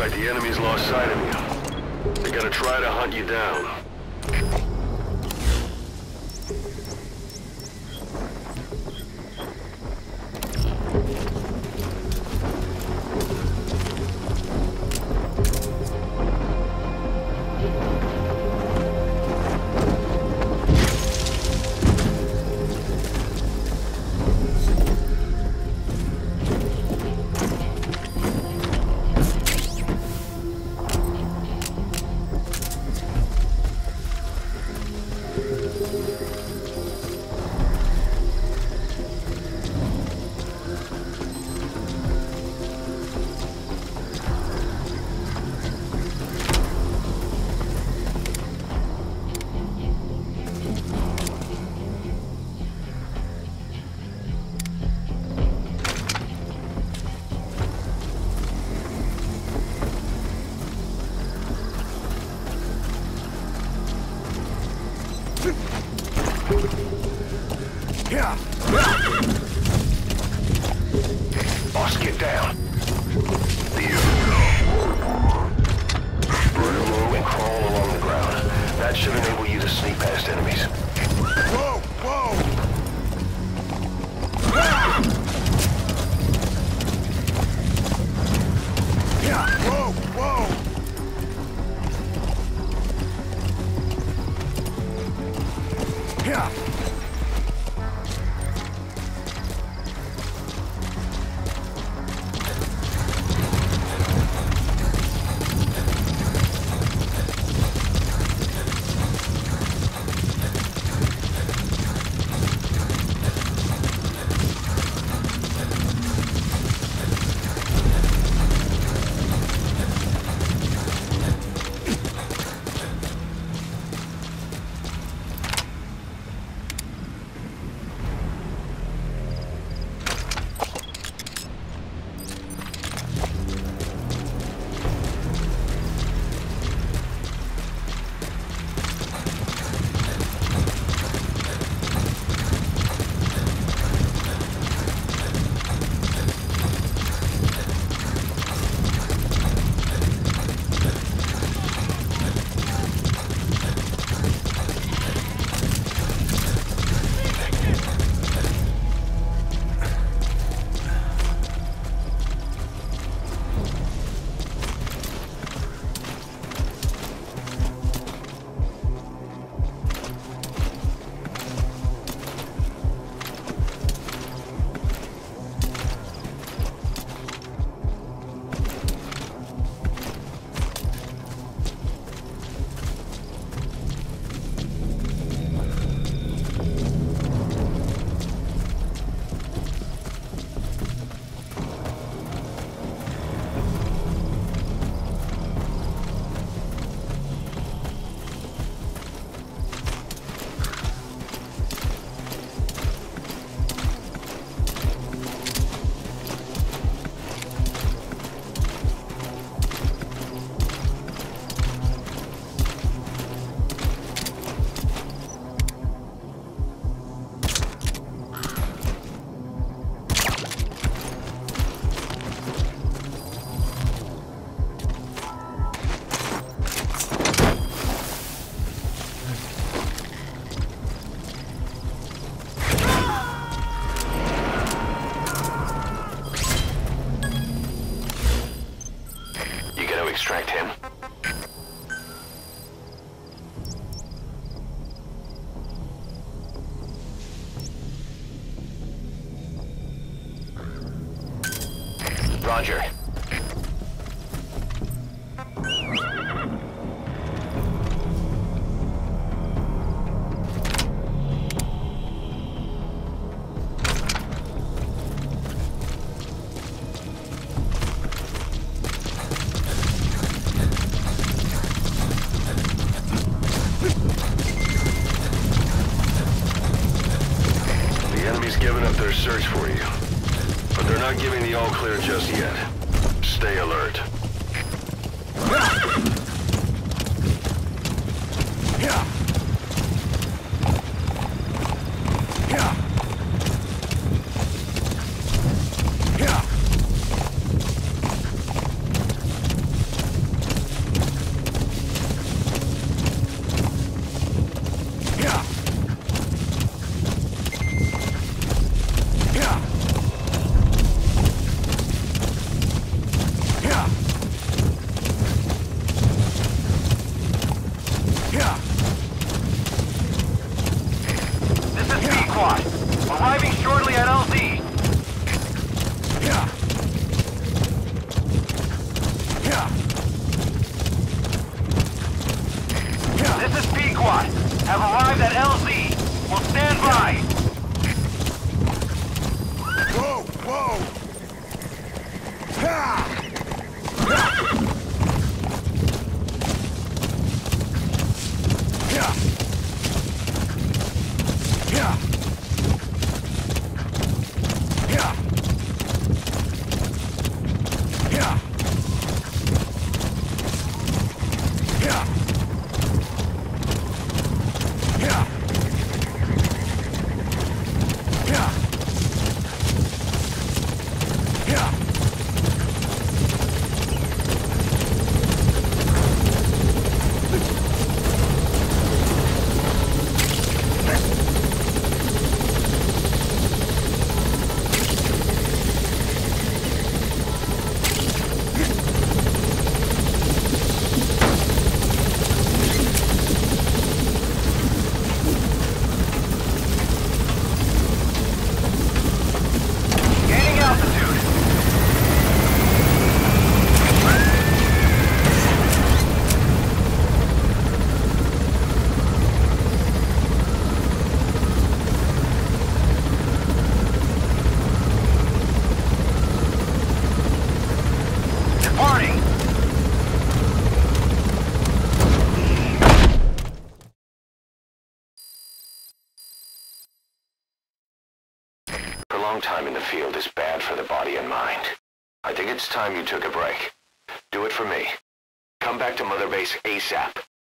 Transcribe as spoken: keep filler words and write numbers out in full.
like the enemy's lost sight of you. They're gonna try to hunt you down. Boss, get down. Burn low and crawl along the ground. That should enable you to sneak past enemies. Whoa! Whoa! Yeah! Whoa! Whoa! Yeah! Extract him. Roger. Giving up their search for you, but they're not giving the all-clear just yet. Stay alert. Yeah. Yeah. Yeah. have arrived at L Z. We'll stand by. Whoa, whoa! Ha! Yeah! Yeah! Yeah! Yeah! Yeah! Yeah! Yeah! Yeah! Gaining altitude. Departing. Prolonged time in the field is bad for the body and mind. I think it's time you took a break. Do it for me. Come back to Mother Base ASAP.